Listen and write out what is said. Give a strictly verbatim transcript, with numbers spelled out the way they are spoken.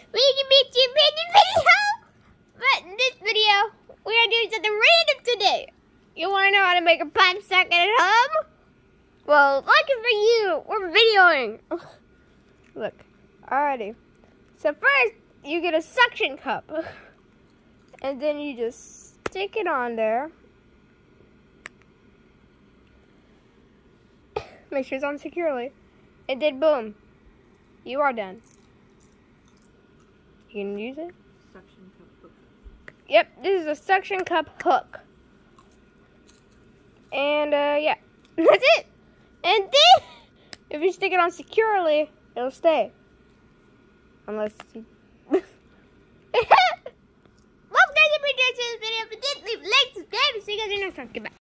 we can meet you in the video. But in this video, we're going to do something random today. You want to know how to make a five second at home? Well, lucky for you, we're videoing. Look, alrighty. So first, you get a suction cup. And then you just stick it on there. Make sure it's on securely. And then boom, you are done. You can use it. Suction cup hook. Yep, this is a suction cup hook. And uh, yeah, that's it. And then, if you stick it on securely, it'll stay. Unless you... Well, guys, if you enjoyed this video, if you did, leave a like, subscribe, and see you guys in the next one. Goodbye.